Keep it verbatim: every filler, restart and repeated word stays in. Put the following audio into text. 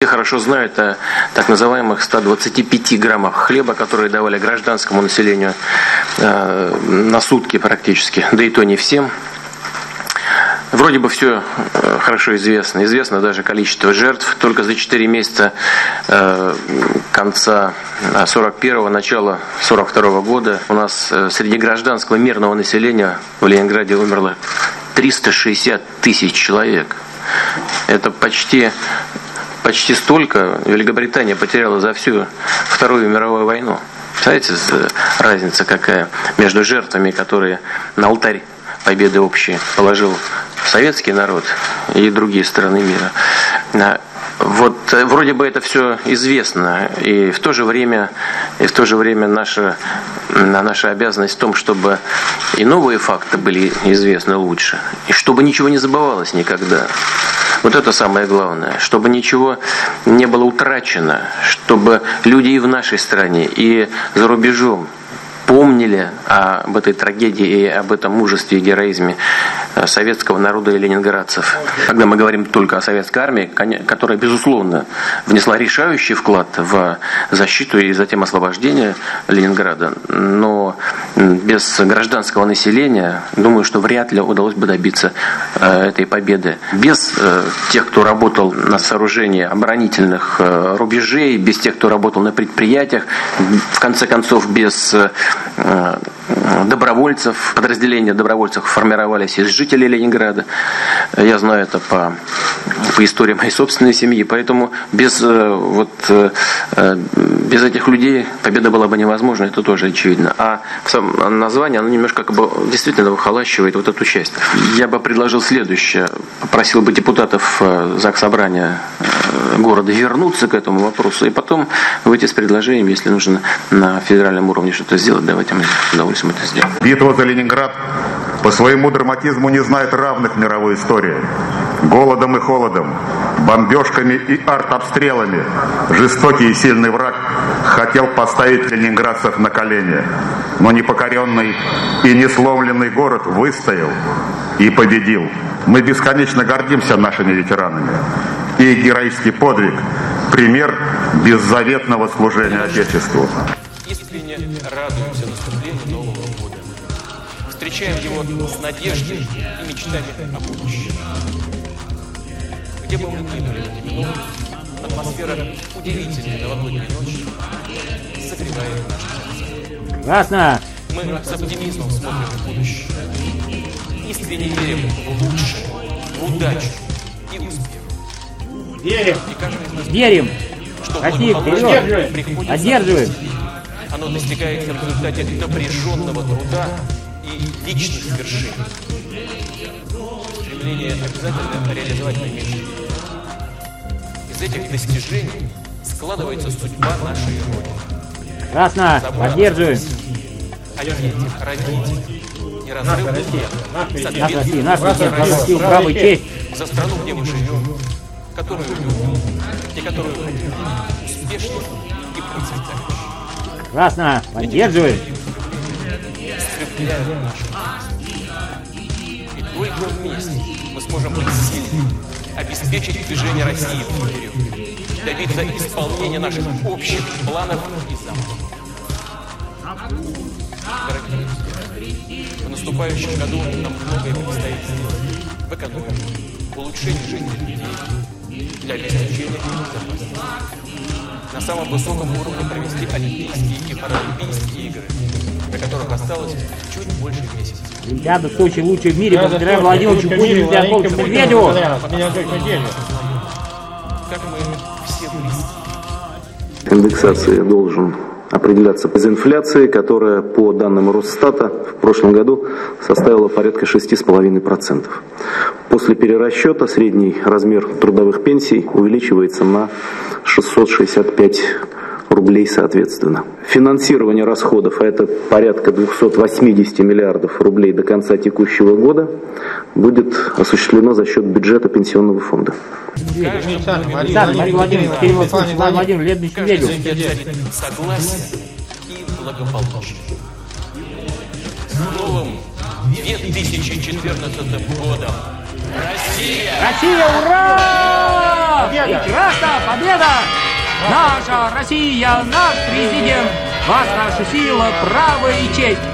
Все хорошо знают о так называемых ста двадцати пяти граммах хлеба, которые давали гражданскому населению э, на сутки практически, да и то не всем. Вроде бы все хорошо известно. Известно даже количество жертв. Только за четыре месяца э, конца сорок первого, начала сорок второго года у нас э, среди гражданского мирного населения в Ленинграде умерло триста шестьдесят тысяч человек. Это почти, почти столько Великобритания потеряла за всю Вторую мировую войну. Знаете, разница какая между жертвами, которые на алтарь победы общей положил советский народ и другие страны мира. Вот вроде бы это все известно, и в то же время, и в то же время наша, наша обязанность в том, чтобы и новые факты были известны лучше, и чтобы ничего не забывалось никогда. Вот это самое главное, чтобы ничего не было утрачено, чтобы люди и в нашей стране, и за рубежом помнили об этой трагедии и об этом мужестве и героизме советского народа и ленинградцев. Когда мы говорим только о советской армии, которая, безусловно, внесла решающий вклад в защиту и затем освобождение Ленинграда, но без гражданского населения, думаю, что вряд ли удалось бы добиться этой победы. Без тех, кто работал на сооружении оборонительных рубежей, без тех, кто работал на предприятиях, в конце концов, без добровольцев, подразделения добровольцев формировались из жителей Ленинграда. Я знаю это по, по истории моей собственной семьи, поэтому без, вот, без этих людей победа была бы невозможна, это тоже очевидно. А сам название, оно немножко как бы действительно выхолащивает вот эту часть. Я бы предложил следующее. Попросил бы депутатов Заксобрания города вернуться к этому вопросу и потом выйти с предложением, если нужно на федеральном уровне что-то сделать. Давайте мы с удовольствием это сделаем. Битва за Ленинград по своему драматизму не знает равных в мировой истории. Голодом и холодом, бомбежками и артобстрелами жестокий и сильный враг хотел поставить ленинградцев на колени. Но непокоренный и не сломленный город выстоял и победил. Мы бесконечно гордимся нашими ветеранами. И героический подвиг – пример беззаветного служения Отечеству. Искренне радуемся наступлению Нового года. Встречаем его с надеждой и мечтами о будущем. Где бы мы ни были в эти минуты, атмосфера удивительной новогодней ночи согревает наши сердца. Ясно. Мы с оптимизмом смотрим в будущее. Искренне верим в лучшее, в удачу и успех. Верим. И каждый из нас Верим. что Россия вперед. приходит Одерживаем. Оно достигается в результате напряженного труда и личных свершений. Стремление обязательно реализовать наименьшее. Из этих достижений складывается судьба нашей Родины. Ясно. Поддерживаем. А дети, родители, неразрывный век, Наша Россия, наша Россия, право, право и честь. за страну, где мы живем, которую любим и которую хотим успешно и процветающей. Ясно. Поддерживаем. Скрепляем нашу жизнь. И только вместе мы сможем быть сильными, обеспечить движение России вперед, добиться исполнения наших общих планов и замыслов. Дорогие друзья, в наступающем году нам многое предстоит сделать в экономике, в улучшении жизни людей, для обеспечения безопасности. На самом высоком уровне провести Олимпийские и Паралимпийские игры, до которых осталось чуть больше месяца. Олимпиада в Сочи лучшая в мире, благодаря Владимировичу Путину и Яковлевичу Медведеву. Как мы все близки. Индексация должен определяться из инфляции, которая по данным Росстата в прошлом году составила порядка шесть целых пять десятых процента. После перерасчета средний размер трудовых пенсий увеличивается на шестьсот шестьдесят пять рублей соответственно. Финансирование расходов, а это порядка двести восемьдесят миллиардов рублей до конца текущего года, будет осуществлено за счет бюджета пенсионного фонда. Александр Владимирович, Владимир Владимирович, Лебедевич Медведев. Согласие и благополучие. С новым две тысячи четырнадцатым годом! Россия! Россия, ура! Победа! Прекрасно! Победа! Наша Россия, наш президент, вас наша сила, право и честь.